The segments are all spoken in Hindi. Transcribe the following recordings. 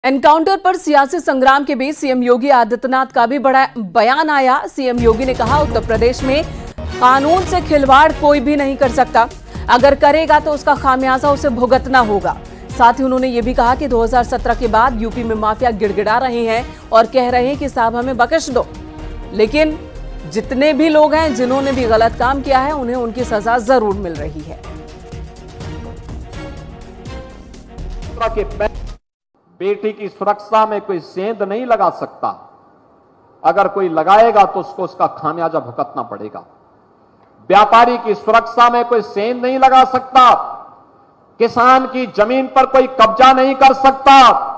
एनकाउंटर पर सियासी संग्राम के बीच सीएम योगी आदित्यनाथ का भी बड़ा बयान आया। सीएम योगी ने कहा, उत्तर प्रदेश में कानून से खिलवाड़ कोई भी नहीं कर सकता, अगर करेगा तो उसका खामियाजा उसे भुगतना होगा। साथ ही उन्होंने ये भी कहा कि 2017 के बाद यूपी में माफिया गिड़गिड़ा रहे हैं और कह रहे हैं कि साहब हमें बख्श दो, लेकिन जितने भी लोग हैं जिन्होंने भी गलत काम किया है उन्हें उनकी सजा जरूर मिल रही है। बेटी की सुरक्षा में कोई सेंध नहीं लगा सकता, अगर कोई लगाएगा तो उसको उसका खामियाजा भुगतना पड़ेगा। व्यापारी की सुरक्षा में कोई सेंध नहीं लगा सकता, किसान की जमीन पर कोई कब्जा नहीं कर सकता,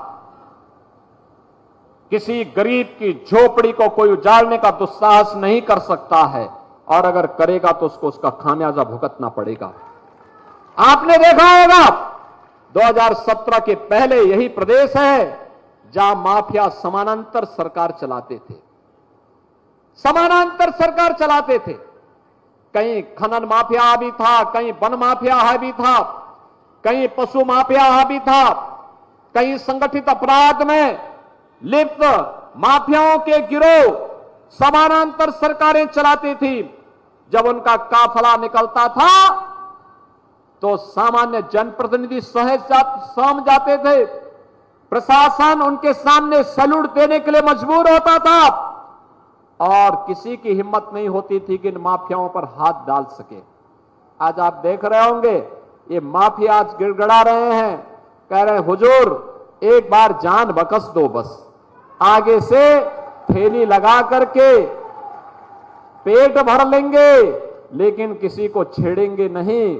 किसी गरीब की झोपड़ी को कोई उजाड़ने का दुस्साहस नहीं कर सकता है, और अगर करेगा तो उसको उसका खामियाजा भुगतना पड़ेगा। आपने देखा होगा 2017 के पहले यही प्रदेश है जहां माफिया समानांतर सरकार चलाते थे, समानांतर सरकार चलाते थे। कहीं खनन माफिया हावी था, कहीं वन माफिया हावी था, कहीं पशु माफिया हावी था, कहीं संगठित अपराध में लिप्त माफियाओं के गिरोह समानांतर सरकारें चलाती थी। जब उनका काफिला निकलता था तो सामान्य जनप्रतिनिधि सहम जाते थे, प्रशासन उनके सामने सैल्यूट देने के लिए मजबूर होता था, और किसी की हिम्मत नहीं होती थी कि इन माफियाओं पर हाथ डाल सके। आज आप देख रहे होंगे ये माफिया आज गिड़गिड़ा रहे हैं, कह रहे हैं हुजूर एक बार जान बख्श दो, बस आगे से थैली लगा करके पेट भर लेंगे लेकिन किसी को छेड़ेंगे नहीं।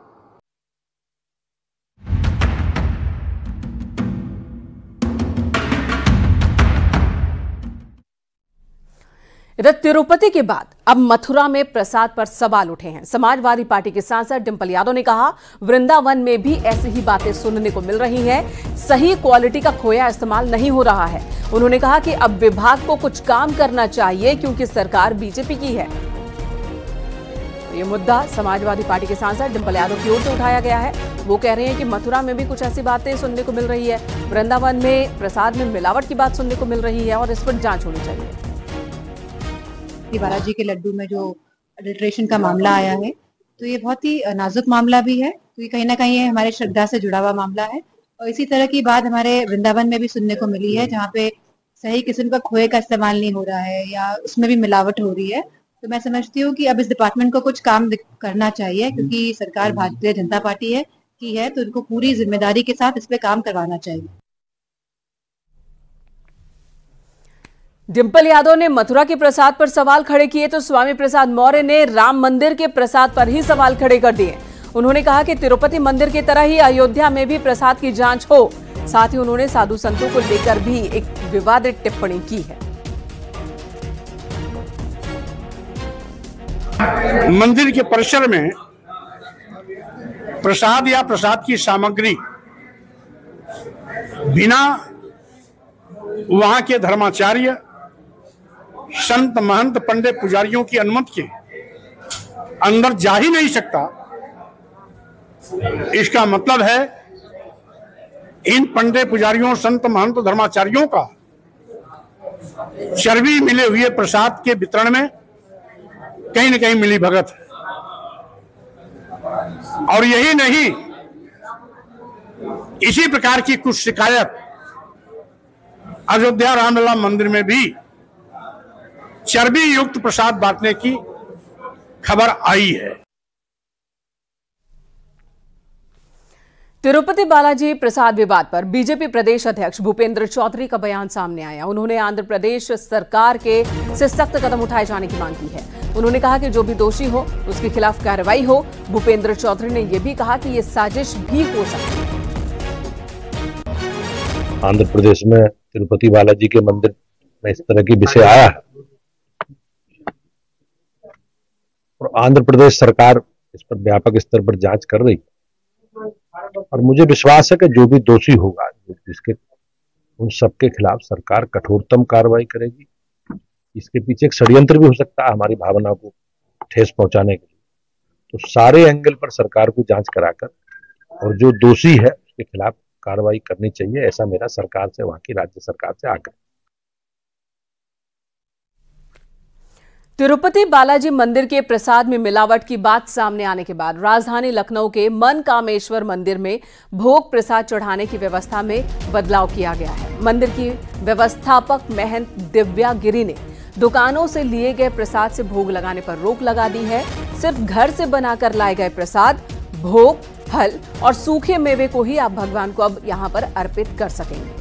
इधर तिरुपति के बाद अब मथुरा में प्रसाद पर सवाल उठे हैं। समाजवादी पार्टी के सांसद डिंपल यादव ने कहा, वृंदावन में भी ऐसी ही बातें सुनने को मिल रही हैं, सही क्वालिटी का खोया इस्तेमाल नहीं हो रहा है। उन्होंने कहा कि अब विभाग को कुछ काम करना चाहिए क्योंकि सरकार बीजेपी की है। ये मुद्दा समाजवादी पार्टी के सांसद डिंपल यादव की ओर से उठाया गया है। वो कह रहे हैं कि मथुरा में भी कुछ ऐसी बातें सुनने को मिल रही है, वृंदावन में प्रसाद में मिलावट की बात सुनने को मिल रही है और इस पर जांच होनी चाहिए। बालाजी के लड्डू में जो अडल्ट्रेशन का मामला आया है, तो ये बहुत ही नाजुक मामला भी है, क्योंकि कहीं ना कहीं ये हमारे श्रद्धा से जुड़ा हुआ मामला है। और इसी तरह की बात हमारे वृंदावन में भी सुनने को मिली है, जहाँ पे सही किस्म का खोए का इस्तेमाल नहीं हो रहा है या उसमें भी मिलावट हो रही है। तो मैं समझती हूँ कि अब इस डिपार्टमेंट को कुछ काम करना चाहिए, क्योंकि सरकार भारतीय जनता पार्टी की है, तो उनको पूरी जिम्मेदारी के साथ इस पे काम करवाना चाहिए। डिंपल यादव ने मथुरा के प्रसाद पर सवाल खड़े किए तो स्वामी प्रसाद मौर्य ने राम मंदिर के प्रसाद पर ही सवाल खड़े कर दिए। उन्होंने कहा कि तिरुपति मंदिर की तरह ही अयोध्या में भी प्रसाद की जांच हो। साथ ही उन्होंने साधु संतों को लेकर भी एक विवादित टिप्पणी की है। मंदिर के परिसर में प्रसाद या प्रसाद की सामग्री बिना वहां के धर्माचार्य, संत, महंत, पंडित, पुजारियों की अनुमति के अंदर जा ही नहीं सकता। इसका मतलब है इन पंडित, पुजारियों, संत, महंत, धर्माचार्यों का चर्बी मिले हुए प्रसाद के वितरण में कहीं न कहीं मिली भगत है। और यही नहीं, इसी प्रकार की कुछ शिकायत अयोध्या रामलला मंदिर में भी चर्बी युक्त प्रसाद बांटने की खबर आई है। तिरुपति बालाजी प्रसाद विवाद पर बीजेपी प्रदेश अध्यक्ष भूपेंद्र चौधरी का बयान सामने आया। उन्होंने आंध्र प्रदेश सरकार से सख्त कदम उठाए जाने की मांग की है। उन्होंने कहा कि जो भी दोषी हो उसके खिलाफ कार्रवाई हो। भूपेंद्र चौधरी ने यह भी कहा कि ये साजिश भी हो सकती है। आंध्र प्रदेश में तिरुपति बालाजी के मंदिर में इस तरह की विषय आया है और आंध्र प्रदेश सरकार इस पर व्यापक स्तर पर जांच कर रही है, और मुझे विश्वास है कि जो भी दोषी होगा, जिसके उन सबके खिलाफ सरकार कठोरतम कार्रवाई करेगी। इसके पीछे एक षड्यंत्र भी हो सकता है हमारी भावना को ठेस पहुंचाने के लिए। तो सारे एंगल पर सरकार को जांच कराकर और जो दोषी है उसके खिलाफ कार्रवाई करनी चाहिए, ऐसा मेरा सरकार से, वहां की राज्य सरकार से आग्रह। तिरुपति बालाजी मंदिर के प्रसाद में मिलावट की बात सामने आने के बाद राजधानी लखनऊ के मनकामेश्वर मंदिर में भोग प्रसाद चढ़ाने की व्यवस्था में बदलाव किया गया है। मंदिर की व्यवस्थापक महंत दिव्या गिरी ने दुकानों से लिए गए प्रसाद से भोग लगाने पर रोक लगा दी है। सिर्फ घर से बनाकर लाए गए प्रसाद, भोग, फल और सूखे मेवे को ही आप भगवान को अब यहां पर अर्पित कर सकेंगे।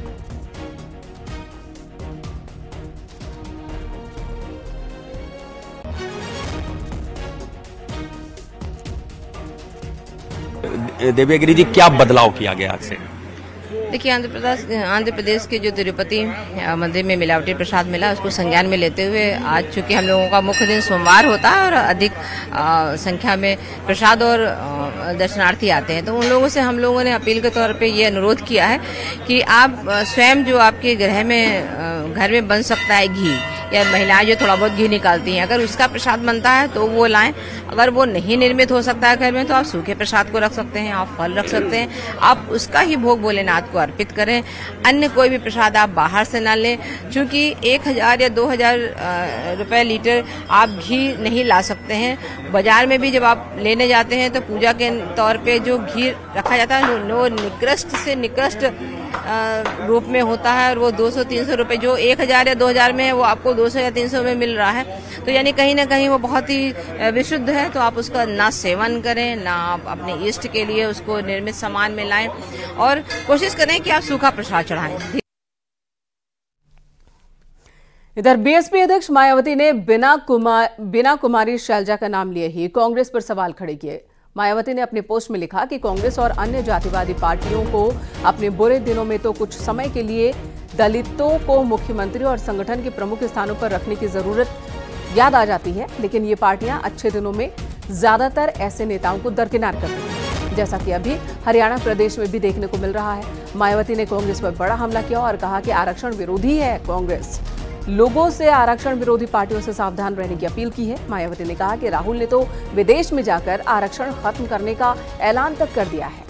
दिव्या गिरी जी, क्या बदलाव किया गया आज से? देखिए, आंध्र प्रदेश के जो तिरुपति मंदिर में मिलावटी प्रसाद मिला, उसको संज्ञान में लेते हुए आज चूंकि हम लोगों का मुख्य दिन सोमवार होता है और अधिक संख्या में प्रसाद और दर्शनार्थी आते हैं, तो उन लोगों से हम लोगों ने अपील के तौर पे ये अनुरोध किया है कि आप स्वयं जो आपके घर में बन सकता है घी, या महिलाएं जो थोड़ा बहुत घी निकालती हैं, अगर उसका प्रसाद बनता है तो वो लाएं। अगर वो नहीं निर्मित हो सकता है घर में, तो आप सूखे प्रसाद को रख सकते हैं, आप फल रख सकते हैं, आप उसका ही भोग भोलेनाथ को अर्पित करें। अन्य कोई भी प्रसाद आप बाहर से ना लें, क्योंकि 1000 या 2000 रुपए लीटर आप घी नहीं ला सकते हैं। बाजार में भी जब आप लेने जाते हैं तो पूजा के तौर पे जो घी रखा जाता है वो निकृष्ट से निकृष्ट रूप में होता है, और वो 200-300 रुपए जो 1000 या 2000 में है, वो आपको 200 या 300 में मिल रहा है। तो यानी कहीं ना कहीं वो बहुत ही विशुद्ध है, तो आप उसका ना सेवन करें, ना आप अपने इष्ट के लिए उसको निर्मित सामान में लाएं, और कोशिश करें कि आप सूखा प्रसाद चढ़ाएं। इधर बीएसपी अध्यक्ष मायावती ने बिना कुमारी शैलजा का नाम लिए ही कांग्रेस पर सवाल खड़े किए। मायावती ने अपने पोस्ट में लिखा कि कांग्रेस और अन्य जातिवादी पार्टियों को अपने बुरे दिनों में तो कुछ समय के लिए दलितों को मुख्यमंत्री और संगठन के प्रमुख स्थानों पर रखने की जरूरत याद आ जाती है, लेकिन ये पार्टियां अच्छे दिनों में ज्यादातर ऐसे नेताओं को दरकिनार करती हैं, जैसा कि अभी हरियाणा प्रदेश में भी देखने को मिल रहा है। मायावती ने कांग्रेस पर बड़ा हमला किया और कहा कि आरक्षण विरोधी है कांग्रेस। लोगों से आरक्षण विरोधी पार्टियों से सावधान रहने की अपील की है। मायावती ने कहा कि राहुल ने तो विदेश में जाकर आरक्षण खत्म करने का ऐलान तक कर दिया है।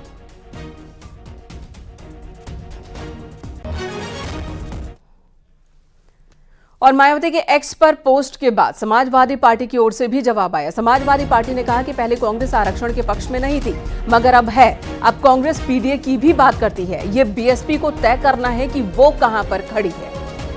और मायावती के एक्स पर पोस्ट के बाद समाजवादी पार्टी की ओर से भी जवाब आया। समाजवादी पार्टी ने कहा कि पहले कांग्रेस आरक्षण के पक्ष में नहीं थी, मगर अब है। अब कांग्रेस पीडीए की भी बात करती है। ये बीएसपी को तय करना है कि वो कहां पर खड़ी है।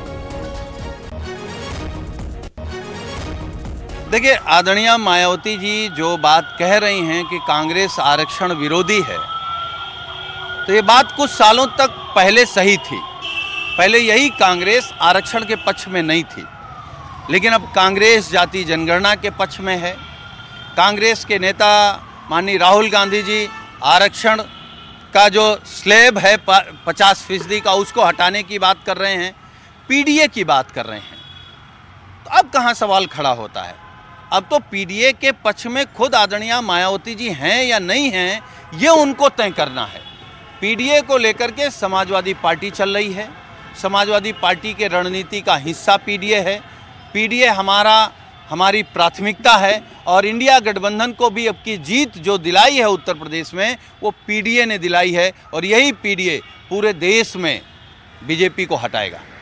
देखिए, आदरणीय मायावती जी जो बात कह रही हैं कि कांग्रेस आरक्षण विरोधी है, तो ये बात कुछ सालों तक पहले सही थी। पहले यही कांग्रेस आरक्षण के पक्ष में नहीं थी, लेकिन अब कांग्रेस जाति जनगणना के पक्ष में है। कांग्रेस के नेता माननीय राहुल गांधी जी आरक्षण का जो स्लैब है 50% का, उसको हटाने की बात कर रहे हैं, पीडीए की बात कर रहे हैं। तो अब कहाँ सवाल खड़ा होता है? अब तो पीडीए के पक्ष में खुद आदरणीय मायावती जी हैं या नहीं हैं, ये उनको तय करना है। पीडीए को लेकर के समाजवादी पार्टी चल रही है। समाजवादी पार्टी के रणनीति का हिस्सा पीडीए है। पीडीए हमारी प्राथमिकता है, और इंडिया गठबंधन को भी अब की जीत जो दिलाई है उत्तर प्रदेश में, वो पीडीए ने दिलाई है, और यही पीडीए पूरे देश में बीजेपी को हटाएगा।